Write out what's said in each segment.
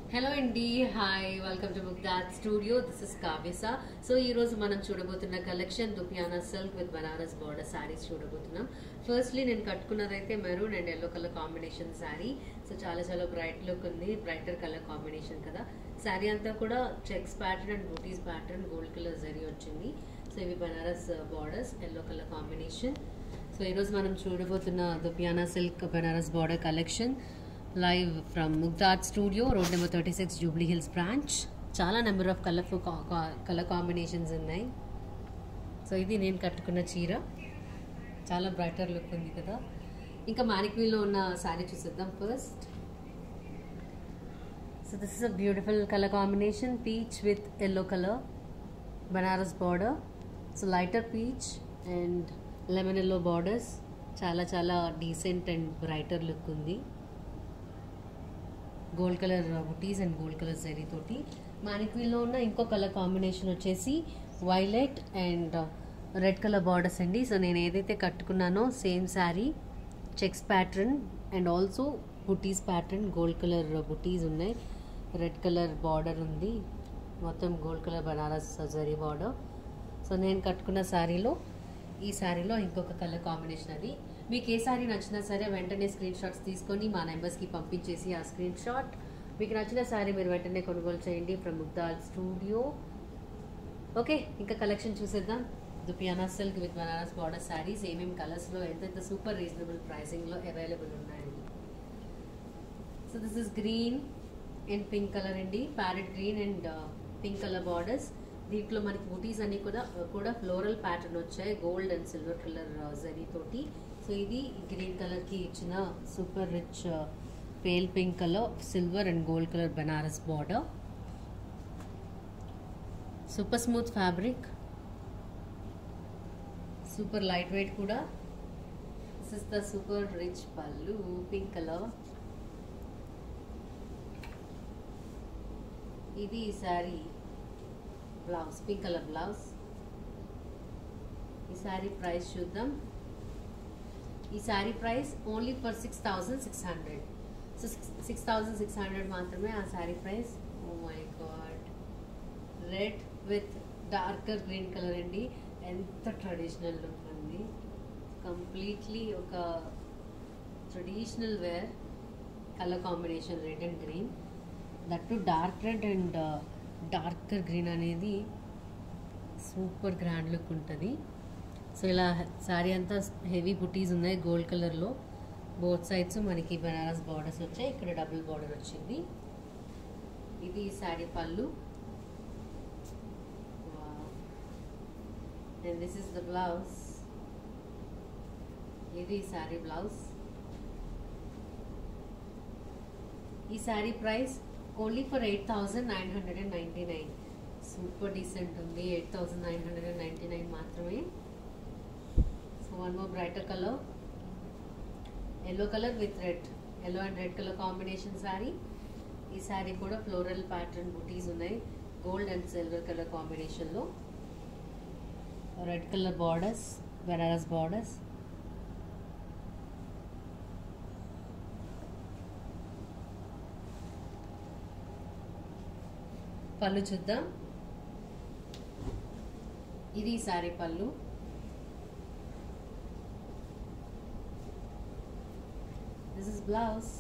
Hello అండి, hi, welcome to ముగ్దాత్ studio. This is కావ్యసా. సో ఈ రోజు మనం చూడబోతున్న కలెక్షన్ దుపియానా silk with Banaras border saris చూడబోతున్నాం. ఫస్ట్లీ నేను కట్టుకున్నదైతే maroon and yellow colour combination sari. So చాలా చాలా బ్రైట్ లుక్ ఉంది, బ్రైటర్ కలర్ కాంబినేషన్ కదా. శారీ అంతా కూడా checks pattern and butis pattern, gold colour zari వచ్చింది. సో ఇవి Banaras borders, yellow colour combination. So ఈరోజు మనం చూడబోతున్న దుపియానా silk Banaras border collection live from ముగ్దాత్ studio, road number 36, Jubilee Hills branch. చాలా నెంబర్ ఆఫ్ కలర్ కాంబినేషన్స్ ఉన్నాయి. సో ఇది నేను కట్టుకున్న చీర, చాలా బ్రైటర్ లుక్ ఉంది కదా. ఇంకా మానిక్వీలో ఉన్న శారీ చూసేద్దాం ఫస్ట్. So this is a beautiful colour combination, peach with yellow colour Banaras border. So lighter peach and lemon yellow borders, చాలా చాలా డీసెంట్ అండ్ బ్రైటర్ లుక్ ఉంది. Gold colour buttis and gold colour zari తోటి. మానిక్వీల్లో ఉన్న ఇంకో కలర్ కాంబినేషన్ వచ్చేసి violet and red colour borders అండి. So నేను ఏదైతే కట్టుకున్నానో same sari, checks pattern and also butis pattern, gold colour butis ఉన్నాయి, రెడ్ కలర్ బార్డర్ ఉంది, మొత్తం gold colour Banaras zari border. So నేను కట్టుకున్న శారీలో, ఈ శారీలో ఇంకొక కలర్ కాంబినేషన్ అది. మీకు ఏ శారీ నచ్చినా సరే వెంటనే స్క్రీన్ షాట్స్ తీసుకొని మా నెంబర్స్కి పంపించేసి ఆ స్క్రీన్ షాట్ మీకు నచ్చిన శారీ మీరు వెంటనే కొనుగోలు చేయండి ఫ్రమ్ ముగ్దాత్ స్టూడియో. ఓకే, ఇంకా కలెక్షన్ చూసేద్దాం. దుపియానా silk with Banaras border saris ఏమేమి కలర్స్లో ఎంత సూపర్ రీజనబుల్ ప్రైసింగ్లో అవైలబుల్ ఉన్నాయండి. So this is green and pink colour అండి, parrot green and pink colour borders. దీంట్లో మనకి బూటీస్ అన్ని కూడా ఫ్లోరల్ ప్యాటర్న్ వచ్చాయి, gold and silver colour zari తోటి. సో ఇది గ్రీన్ కలర్కి ఇచ్చిన super rich pale pink colour, silver and gold colour Banaras border. Super smooth fabric, super light weight కూడా. This is the super rich pallu, pink colour. ఇది ఈ sari blouse, pink colour blouse. ఈ sari price చూద్దాం. ఈ sari price only for 6,600. So 6,600 మాత్రమే ఆ sari price. Oh my god, red with darker green colour అండి. ఎంత ట్రెడిషనల్ లుక్ ఉంది, కంప్లీట్లీ ఒక traditional wear colour combination, red and green. That too dark red and darker green అనేది super grand look ఉంటుంది. So ఇలా శారీ అంతా హెవీ బుటీస్ ఉన్నాయి gold కలర్లో. బోత్ సైడ్స్ మనకి బనారస్ బార్డర్స్ వచ్చాయి, ఇక్కడ డబుల్ బార్డర్ వచ్చింది. ఇది శారీ పళ్ళు and this is the blouse. ఇది శారీ బ్లౌజ్. ఈ sari price only for 8,999. Super decent ఉంది, 8,999 మాత్రమే. So one more brighter colour, yellow colour with red, yellow and red colour combination sari. ఈ శారీ కూడా ఫ్లోరల్ ప్యాటర్న్ బుటీస్ ఉన్నాయి, గోల్డ్ అండ్ సిల్వర్ కలర్ కాంబినేషన్లో. Red colour borders, Banaras borders. Pallu చూద్దాం. ఇది sari pallu. This is blouse.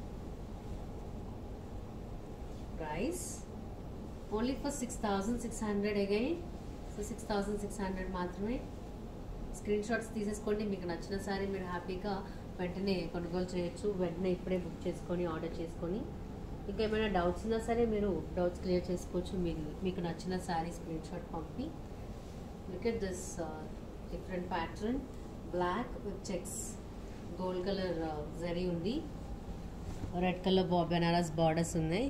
Price only for 6,600 again. So 6,600 మాత్రమే. Screen shots తీసేసుకోండి, మీకు నచ్చిన శారీ మీరు హ్యాపీగా వెంటనే కొనుగోలు చేయొచ్చు. వెంటనే ఇప్పుడే బుక్ చేసుకొని ఆర్డర్ చేసుకొని. ఇంకా ఏమైనా డౌట్స్ ఉన్నా సరే మీరు డౌట్స్ క్లియర్ చేసుకోవచ్చు. మీకు నచ్చిన శారీ స్క్రీన్ షాట్ పంపి. Look at this different pattern, black with checks, gold colour zari ఉంది, రెడ్ కలర్ బనారస్ బార్డర్స్ ఉన్నాయి.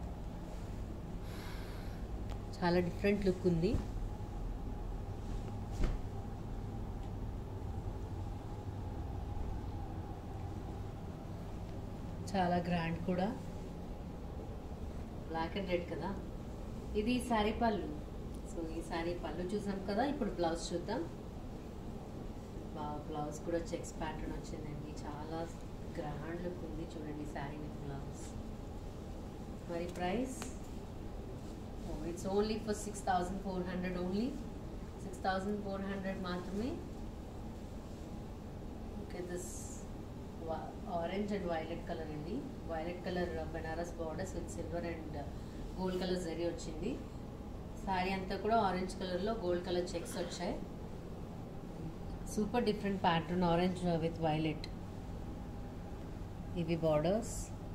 చాలా డిఫరెంట్ లుక్ ఉంది. చాలా గ్రాండ్ కూడా, బ్లాక్ అండ్ రెడ్ కదా. ఇది శారీ పళ్ళు. సో ఈ శారీ పళ్ళు చూసాం కదా, ఇప్పుడు బ్లౌజ్ చూద్దాం. బ్లౌజ్ కూడా చెక్స్ ప్యాటర్న్ వచ్చిందండి, చాలా గ్రాండ్ లుక్ ఉంది. చూడండి శారీ విత్ బ్లౌజ్. మరి price it's only for 6400 only 6400 మాత్రమే. Okay this orange and violet colour అండి. Violet colour Benaras borders with silver and gold colour zari వచ్చింది. శారీ అంతా కూడా ఆరెంజ్ కలర్లో గోల్డ్ కలర్ చెక్స్ వచ్చాయి. Super different pattern orange with violet. ఇవి borders.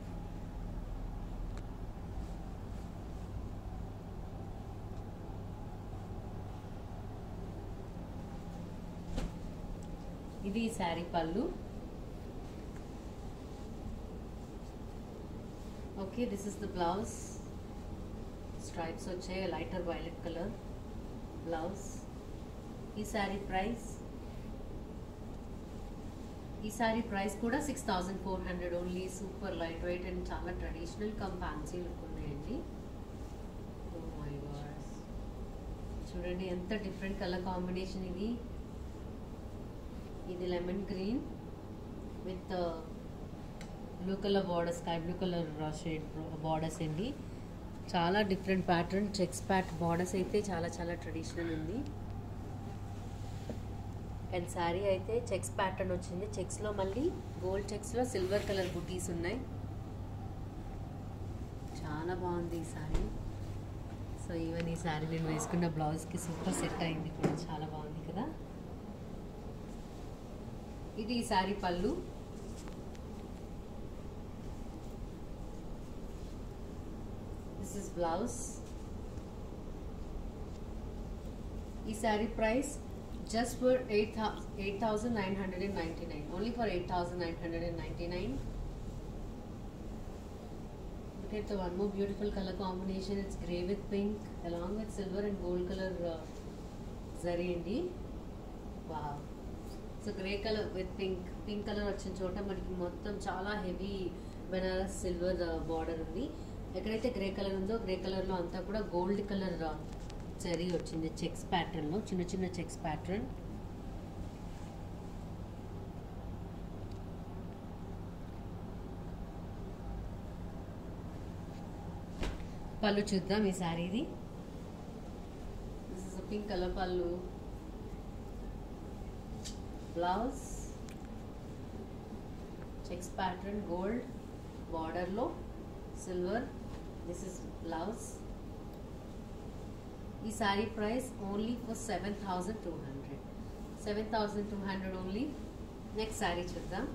ఇది sari pallu. Okay this is the blouse. Stripes వచ్చాయి lighter violet colour blouse. ఈ శారీ ప్రైస్ కూడా 6400 only. Super light weight and చాలా ట్రెడిషనల్ కమ్ ఫ్యాన్సీ లుక్ ఉన్నాయండి. Oh my God, చూడండి ఎంత డిఫరెంట్ కలర్ కాంబినేషన్ ఇది. ఇది lemon green with blue colour border, sky blue colour shade borders అండి. చాలా డిఫరెంట్ ప్యాటర్న్ చెక్స్ బార్డర్స్ అయితే చాలా చాలా ట్రెడిషనల్ ఉంది. అండ్ శారీ అయితే చెక్స్ ప్యాటర్న్ వచ్చింది. చెక్స్లో మళ్ళీ గోల్డ్ చెక్స్లో సిల్వర్ కలర్ బుటీస్ ఉన్నాయి. చాలా బాగుంది ఈ శారీ. సో ఈవెన్ ఈ శారీ నేను వేసుకున్న బ్లౌజ్కి సూపర్ సెట్ అయింది కూడా, చాలా బాగుంది కదా. ఇది ఈ sari pallu. This is blouse. ఈ sari price just for 8,999 only for 8,999. Look at the one more beautiful color combination. It's grey with pink along with silver and gold color zari andi. Wow. So grey colour with pink colour వచ్చిన చోట మనకి మొత్తం చాలా heavy Banaras silver border ఉంది. ఎక్కడైతే grey colour ఉందో grey కలర్లో అంతా కూడా గోల్డ్ కలర్ జరీ వచ్చింది చెక్స్ ప్యాటర్న్లో, చిన్న చిన్న చెక్స్ ప్యాటర్న్. పళ్ళు చూద్దాం ఈ శారీది. This is a pink colour pallu. Blouse checks pattern gold బార్డర్లో సిల్వర్. This is blouse. ఈ sari price only for 7,200 only. Next sari చూద్దాం.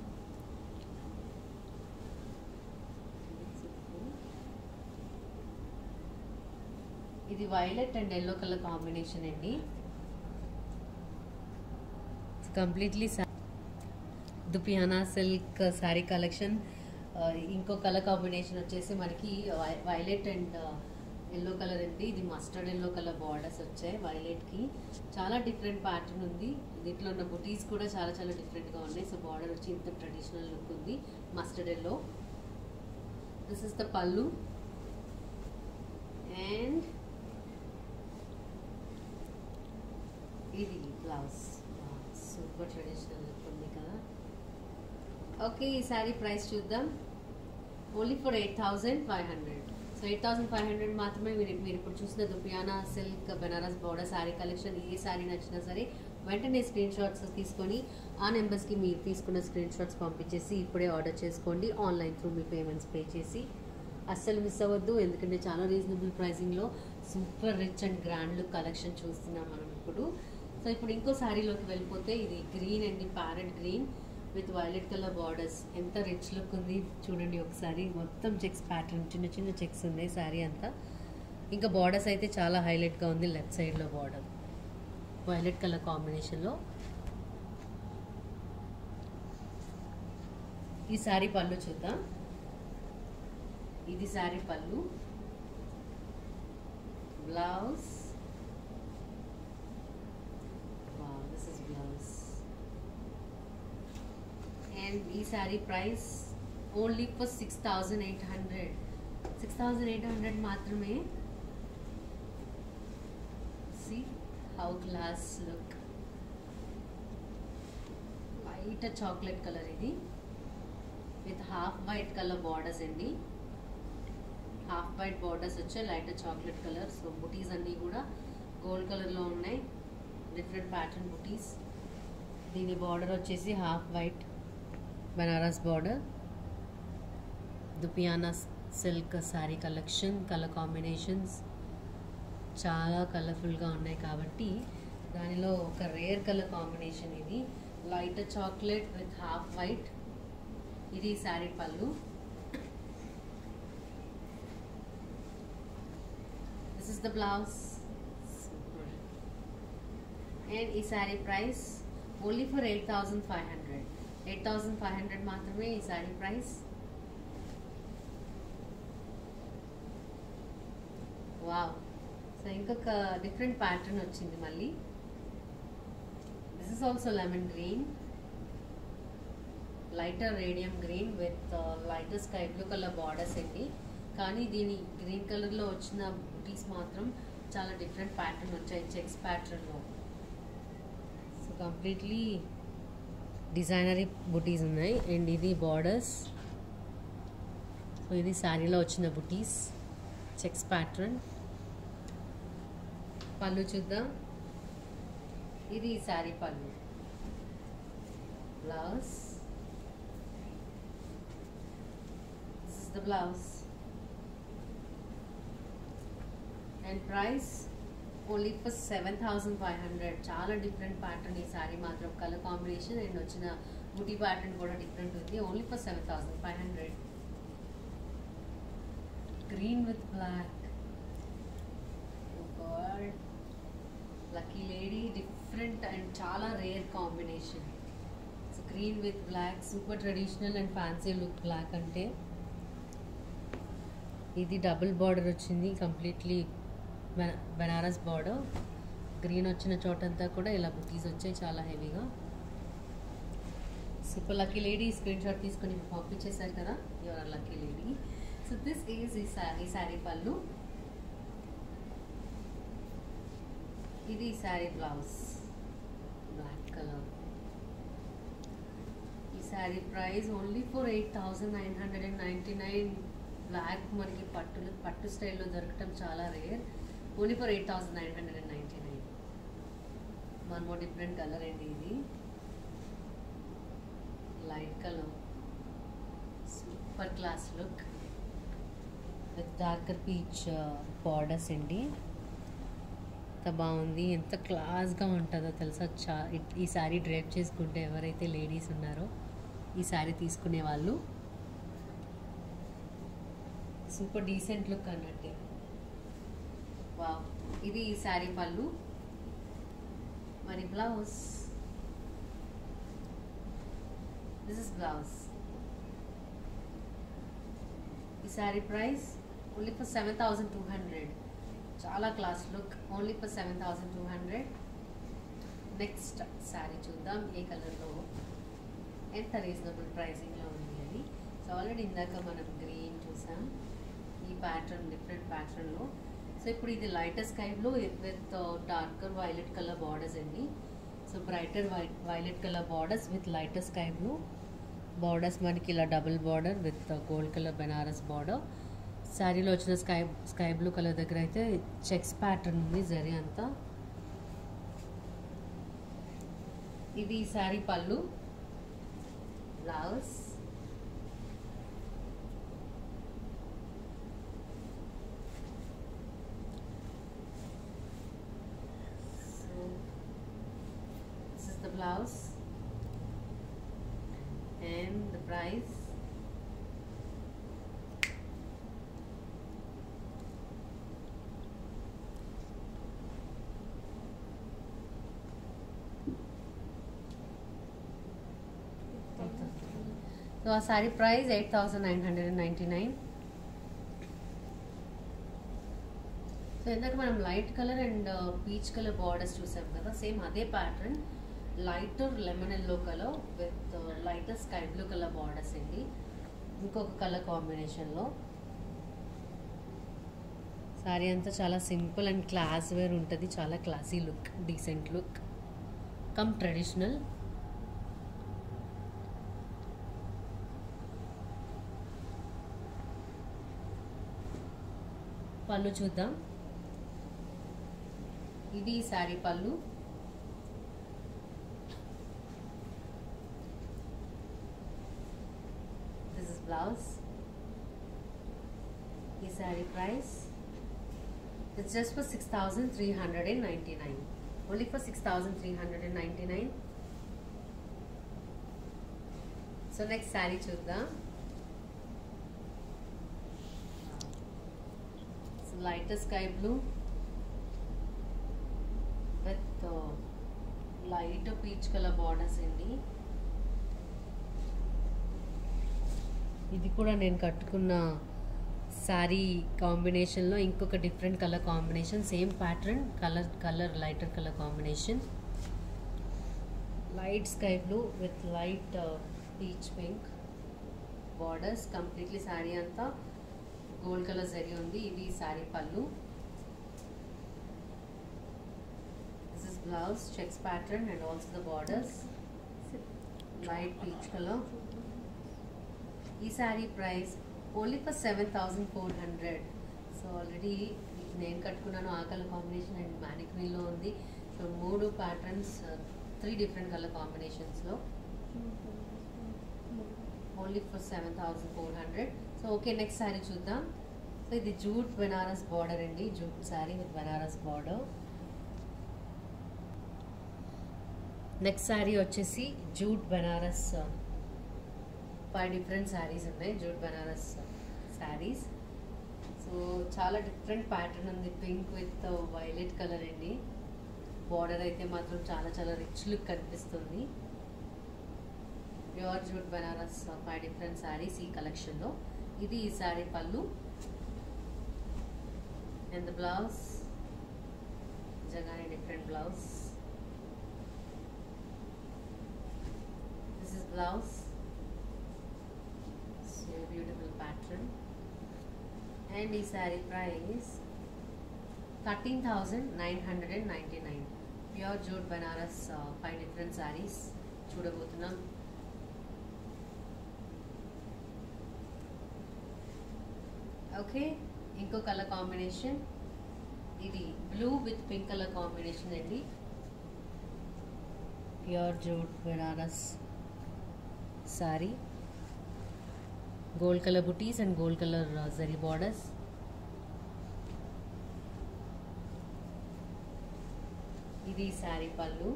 ఇది violet and yellow colour combination అండి. కంప్లీట్లీ దుపియానా సిల్క్ శారీ కలెక్షన్. ఇంకో కలర్ కాంబినేషన్ వచ్చేసి మనకి వైలెట్ అండ్ ఎల్లో కలర్ అండి. ఇది మస్టర్డ్ ఎల్లో కలర్ బార్డర్స్ వచ్చాయి వైలెట్కి. చాలా డిఫరెంట్ ప్యాటర్న్ ఉంది. దీంట్లో ఉన్న బుటీస్ కూడా చాలా చాలా డిఫరెంట్గా ఉన్నాయి. సో బార్డర్ వచ్చి ఇంత ట్రెడిషనల్ లుక్ ఉంది mustard yellow. This is the pallu and ఇది బ్లౌజ్. సూపర్ ట్రెడిషనల్ లుక్ ఉంది కదా. ఓకే ఈ శారీ ప్రైస్ చూద్దాం. Only for 8,500. సో 8,500 మాత్రమే. మీరు ఇప్పుడు చూసిన దుపియానా silk Benaras border sari collection. ఏ శారీ నచ్చినా సరే వెంటనే స్క్రీన్ షాట్స్ తీసుకొని ఆ నెంబర్స్కి మీరు తీసుకున్న స్క్రీన్ షాట్స్ పంపించేసి ఇప్పుడే ఆర్డర్ చేసుకోండి. ఆన్లైన్ త్రూ మీ పేమెంట్స్ పే చేసి అస్సలు మిస్ అవ్వద్దు. ఎందుకంటే చాలా రీజనబుల్ ప్రైసింగ్లో super rich and grand look collection చూస్తున్నాం మనం ఇప్పుడు. సో ఇప్పుడు ఇంకో శారీలోకి వెళ్ళిపోతే ఇది గ్రీన్ అండి, parrot green with violet colour borders. ఎంత రిచ్ లుక్ ఉంది చూడండి ఒకసారి. మొత్తం చెక్స్ ప్యాటర్న్, చిన్న చిన్న చెక్స్ ఉన్నాయి శారీ అంతా. ఇంకా బార్డర్స్ అయితే చాలా హైలైట్గా ఉంది. లెఫ్ట్ సైడ్లో బార్డర్ వైలెట్ కలర్ కాంబినేషన్లో. ఈ శారీ పళ్ళు చూద్దాం. ఇది sari pallu. Blouse. This is blouse. And ఈ శారీ ప్రైస్ ఓన్లీ ఫర్ 6,800 మాత్రమే. See how class look. White chocolate colour ఇది with half white colour borders అండి. హాఫ్ వైట్ బార్డర్స్ వచ్చాయి, light chocolate colour. So butis అన్నీ కూడా గోల్డ్ కలర్లో ఉన్నాయి, డిఫరెంట్ ప్యాటర్న్ బుటీస్. దీని బార్డర్ వచ్చేసి హాఫ్ వైట్ బనారస్ బార్డర్. దుపియానా silk sari collection, colour combinations చాలా కలర్ఫుల్గా ఉన్నాయి కాబట్టి దానిలో ఒక రేర్ కలర్ కాంబినేషన్ ఇది. Light chocolate with half white. ఇది sari pallu. This is the blouse. And ఈ శారీ ప్రైస్ ఓన్లీ ఫర్ 8,500. 8,500 మాత్రమే ఈ శారీ ప్రైస్. వావ్. సో ఇంకొక డిఫరెంట్ ప్యాటర్న్ వచ్చింది మళ్ళీ. This is also lemon green, lighter radium green with lighter sky blue colour borders అండి. కానీ దీని గ్రీన్ కలర్లో వచ్చిన బుటీస్ మాత్రం చాలా డిఫరెంట్ ప్యాటర్న్ వచ్చాయి, చెక్స్ ప్యాటర్న్లో. సో కంప్లీట్లీ డిజైనరీ బుటీస్ ఉన్నాయి. అండ్ ఇది బార్డర్స్. సో ఇది శారీలో వచ్చిన బుటీస్, చెక్స్ ప్యాటర్న్. పళ్ళు చూద్దాం. ఇది sari pallu. Blouse. This is the blouse. And price only for 7,500. చాలా డిఫరెంట్ ప్యాటర్న్ ఈ శారీ మాత్రం. కలర్ కాంబినేషన్ అండ్ వచ్చిన బుటీ ప్యాటర్న్ కూడా డిఫరెంట్ ఉంది. Only for 7,500. Green with black. Lucky lady, different and చాలా rare combination. So green with black, super traditional and fancy look black అంటే. ఇది double border వచ్చింది, కంప్లీట్లీ బనారస్ బార్డర్. గ్రీన్ వచ్చిన చోటంతా కూడా ఇలా బుటీస్ వచ్చాయి చాలా హెవీగా. Super lucky lady screenshot తీసుకొని పంపించేశారు కదా, your lucky lady. So this is ఈ శారీ పళ్ళు. ఇది శారీ బ్లౌజ్, బ్లాక్ కలర్. ఈ sari price only for 8,999. Black మనకి పట్టు స్టైల్లో దొరకటం చాలా rare. Only for 8,999. One more different colour అండి ఇది, light colour, super class look with darker peach borders అండి. ఎంత బాగుంది, ఎంత క్లాస్గా ఉంటుందో తెలుసా. ఈ శారీ డ్రైప్ చేసుకుంటే ఎవరైతే లేడీస్ ఉన్నారో ఈ శారీ తీసుకునే వాళ్ళు సూపర్ డీసెంట్ లుక్ అన్నట్టే. వావ్. ఇది ఈ శారీ పళ్ళు. మరి బ్లౌజ్. This is blouse. ఈ శారీ ప్రైస్ ఓన్లీ ఫర్ 7,200. చాలా class look, only for 7,200. Next sari చూద్దాం ఏ కలర్లో, ఎంత రీజనబుల్ ప్రైసింగ్లో ఉంది అని. సో ఆల్రెడీ ఇందాక మనం గ్రీన్ చూసాం, ఈ ప్యాటర్న్ డిఫరెంట్ ప్యాటర్న్లో. సో ఇప్పుడు ఇది lighter sky blue with darker violet colour borders అండి. So brighter violet colour borders with lighter sky blue borders. మనకి ఇలా double border with gold colour Benaras border. శారీలో వచ్చిన స్కై బ్లూ కలర్ దగ్గర అయితే చెక్స్ ప్యాటర్న్ ఉంది జరీ అంతా. ఇది sari pallu. Blouse. So this is the blouse and the price so ఆ సారీ ప్రైస్ 8,999. సో ఇందాక మనం light colour and peach colour borders చూసాం కదా, సేమ్ అదే pattern lighter lemon yellow colour with lighter sky blue colour borders అండి. ఇంకొక కలర్ కాంబినేషన్లో sorry అంతా చాలా సింపుల్ అండ్ క్లాస్ వేర్ ఉంటుంది, చాలా classy look, decent look cum traditional. Pallu చూద్దాం. ఇది sari pallu. This is blouse. ఈ sari price it's just for 6,399. Only for 6,399. So next sari చూద్దాం. Light sky blue with light peach colour borders అండి. ఇది కూడా నేను కట్టుకున్న శారీ కాంబినేషన్లో ఇంకొక different colour combination. Same pattern, colour lighter colour combination. Light sky blue with light peach pink borders. Completely sari అంతా gold colour zari ఉంది. ఇది sari pallu. This is blouse, checks pattern and also the borders. Light peach colour. ఈ sari price only for 7,400. So already నేను కట్టుకున్నాను ఆ colour combination and మ్యానిక్వీన్లో ఉంది. So 3 patterns, 3 different colour కాంబినేషన్స్లో only for 7,400. So okay, next sari చూద్దాం. సో ఇది జూట్ బెనారస్ బార్డర్ అండి. Jute sari with Benaras border. Next sari వచ్చేసి జూట్ బెనారస్. 5 డిఫరెంట్ శారీస్ ఉన్నాయి జూట్ బెనారస్ శారీస్. సో చాలా డిఫరెంట్ ప్యాటర్న్ ఉంది. పింక్ విత్ వైలెట్ కలర్ అండి. బార్డర్ అయితే మాత్రం చాలా చాలా రిచ్ లుక్ కనిపిస్తుంది. Pure jute Banaras 5 different saris ఈ కలెక్షన్లో. ఇది ఈ శారీ పళ్ళు అండ్ ద బ్లౌజ్. జగానే different blouse. This is blouse. So beautiful pattern. And ఈ sari price 13,999. Pure jute Banaras 5 different saris చూడబోతున్నాం. ఓకే, ఇంకో కలర్ కాంబినేషన్. ఇది blue with pink colour combination అండి. Pure jute Banaras sorry. Gold colour buttis and gold colour zari borders. ఇది శారీ పళ్ళు.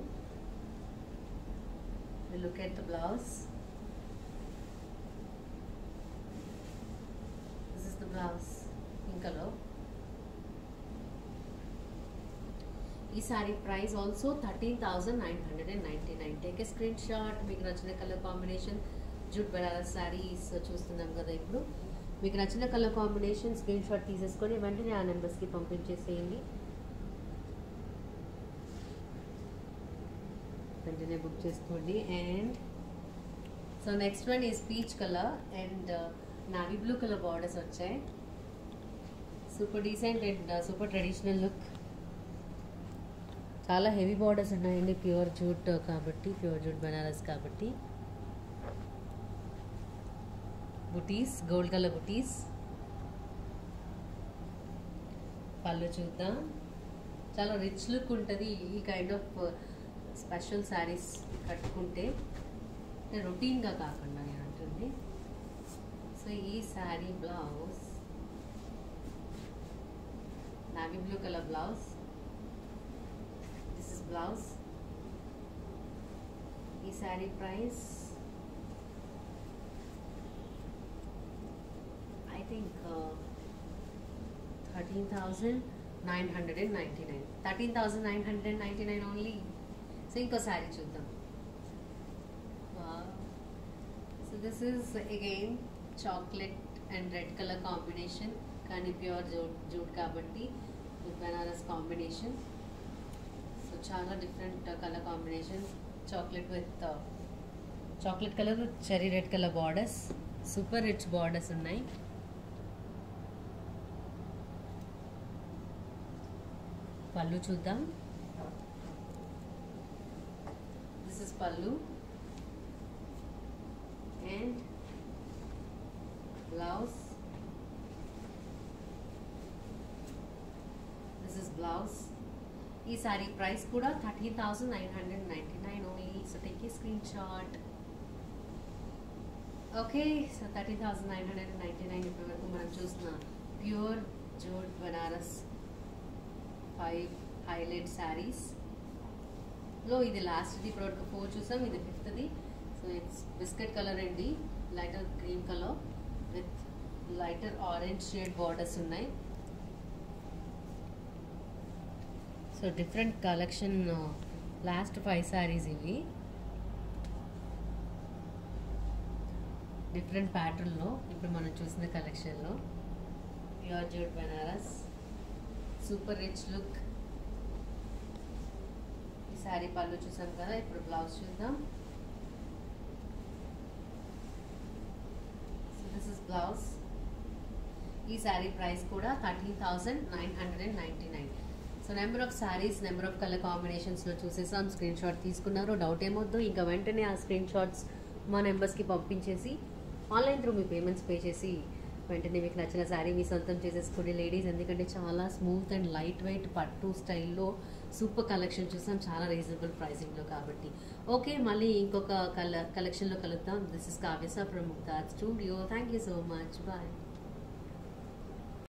Look at the blouse. Blouse pink colour. ఈ sari price also 13,999. Take a screenshot. మీకు నచ్చిన colour combination jute Banaras saris చూస్తున్నాం కదా ఇప్పుడు. మీకు నచ్చిన కలర్ కాంబినేషన్ స్క్రీన్ షాట్ తీసేసుకొని వెంటనే ఆ నెంబర్స్కి పంపించేసేయండి. వెంటనే బుక్ చేసుకోండి. And so next one is peach colour and navy blue colour borders వచ్చాయి. Super decent and super traditional look. చాలా హెవీ బార్డర్స్ ఉన్నాయండి. ప్యూర్ జూట్ కాబట్టి, ప్యూర్ జూట్ బెనారస్ కాబట్టి. బుటీస్, గోల్డ్ కలర్ బుటీస్. పళ్ళు చూద్దాం. చాలా రిచ్ లుక్ ఉంటుంది ఈ కైండ్ ఆఫ్ స్పెషల్ శారీస్ కట్టుకుంటే, రొటీన్గా కాకుండా నేను అంటుంది. సో ఈ sari blouse navy blue colour blouse. This is blouse. ఈ sari price I think 13,999. 13,999 only. So ఇంకో శారీ చూద్దాం. So this is again chocolate and red colour combination, కానీ ప్యూర్ జూట్ కాబట్టి విత్ బెనారస్ కాంబినేషన్. సో చాలా different colour combination. Chocolate colour cherry red colour borders. Super rich borders ఉన్నాయి. పళ్ళు చూద్దాం. This is పళ్ళు and blouse. ఈ సారీ ప్రైస్ కూడా 13,999 only. So take a screenshot. Okay, so 13,999 ఇప్పటి వరకు మనం చూసిన pure jute Banaras 5 highlight saris లో ఇది లాస్ట్ది. ఇప్పుడు వరకు 4 చూసాం, ఇది 5th. So it's biscuit colour అండి, lighter green colour with lighter orange shade borders ఉన్నాయి. So different collection, last 5 saris ఇవి. డిఫరెంట్ ప్యాటర్న్లో ఇప్పుడు మనం చూసిన కలెక్షన్లో pure jute Banaras super rich look. ఈ శారీ పళ్ళు చూసాం కదా, ఇప్పుడు బ్లౌజ్ చూద్దాం. So this is blouse. ఈ శారీ ప్రైస్ కూడా 13,999. So number of saris, number of colour కాంబినేషన్స్లో చూసేసాం. స్క్రీన్ షాట్ తీసుకున్నారు, డౌట్ ఏమొద్దు. ఇంకా వెంటనే ఆ స్క్రీన్ షాట్స్ మా నెంబర్స్కి పంపించేసి ఆన్లైన్ త్రూ మీ పేమెంట్స్ పే చేసి వెంటనే మీకు నచ్చిన శారీ మీ సొంతం చేసేసుకోండి లేడీస్. ఎందుకంటే చాలా స్మూత్ అండ్ లైట్ వెయిట్ పట్టు స్టైల్లో సూపర్ కలెక్షన్ చూసాం, చాలా రీజనబుల్ ప్రైసింగ్లో కాబట్టి. ఓకే, మళ్ళీ ఇంకొక కలెక్షన్లో కలుద్దాం. This is Kavya from Muktaz studio. Thank you so much. Bye.